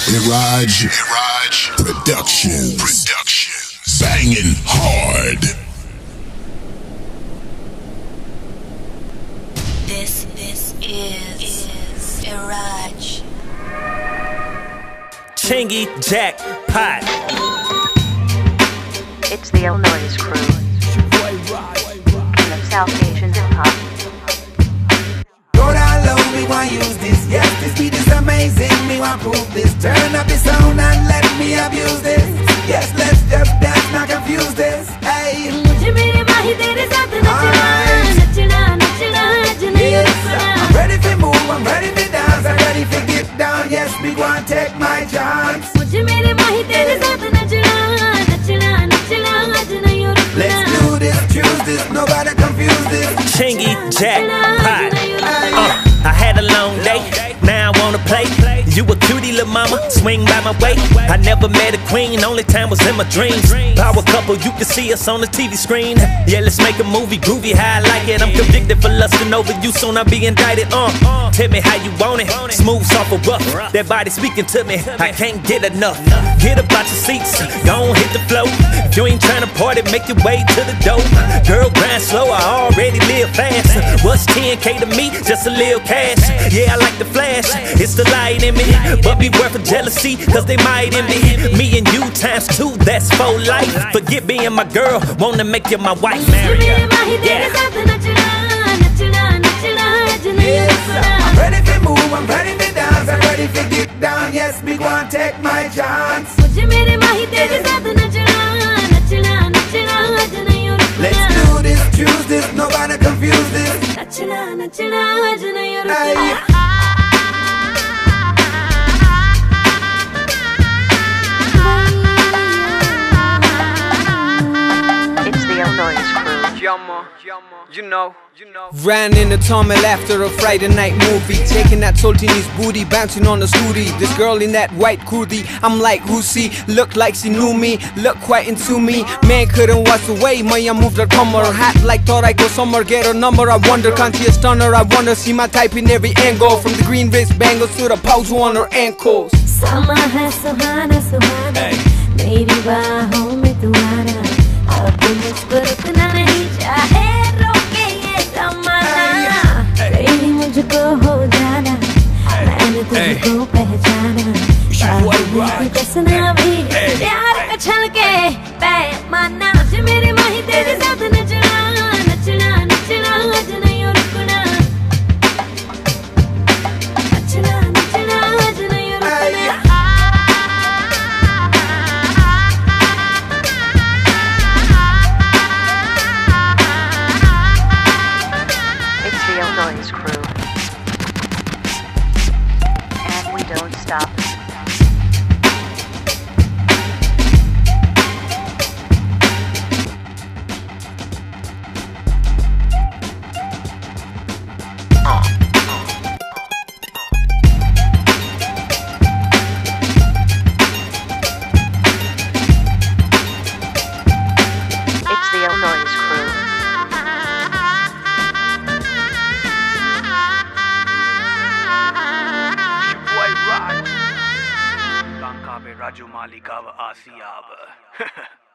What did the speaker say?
Raj Productions. Banging hard. This is Raj. Chingy Jackpot. It's the Illinois crew. King of South Asian hip hop. Go down low, me want use this. Yes, this beat is amazing. Me want prove this. Turn up the sound and let me abuse this. Yes, let's just dance, not confuse this. Hey. I'm ready for move, I'm ready for dance, I'm ready for get down. Yes, me want take my chance. Let's do this, choose this, nobody confuse this. Chingy Jackpot. I had a long day, now I wanna play. You a cutie little mama, swing by my way. I never met a queen, only time was in my dreams. Power couple, you can see us on the TV screen. Yeah, let's make a movie, groovy how I like it. I'm convicted for lusting over you, soon I'll be indicted. Tell me how you want it, smooth, soft or rough. That body speaking to me, I can't get enough. Get up out your seats, go on hit the flow. If you ain't tryna party, make your way to the door. Girl, grind slow, I already live fast. What's 10K to me? Just a little cash. Yeah, I like the flash, it's the light in me. But beware for jealousy, cause they might envy me and you times two, that's for life. Forget being my girl, wanna make you my wife. Marry her. Yeah. I'm ready for move, I'm ready for dance, I'm ready for get down. Yes, me want take my chance. Let's do this, choose this, nobody confuse this. Hey. You know. Ran in the tunnel after a Friday night movie, taking that salt in his booty, bouncing on the scooty. This girl in that white kurti, I'm like, who see? Looked like she knew me, looked quite into me. Man couldn't wash away, Maya moved her comer. Hat like thought I go somewhere, get her number. I wonder, can't see a stunner? I wanna see my type in every angle, from the green wrist bangles to the pouch on her ankles. Sama hai suhana suhana, meri baahon mein tu aana. Ab mujhko rukna nahi chahe, roke ye zamana. Kahin mujhko ho jana, maine tujhko pehchana. Baat kasna bhi pyar ka chalke paimana. Mujhe mere mahi tere saath nachna, nachna, nachna, aaj nahi rukna. Nachna, nachna, aaj nahi rukna. Illinois crew. And we don't stop. It's the Illinois crew. Raju Malika Asiyab.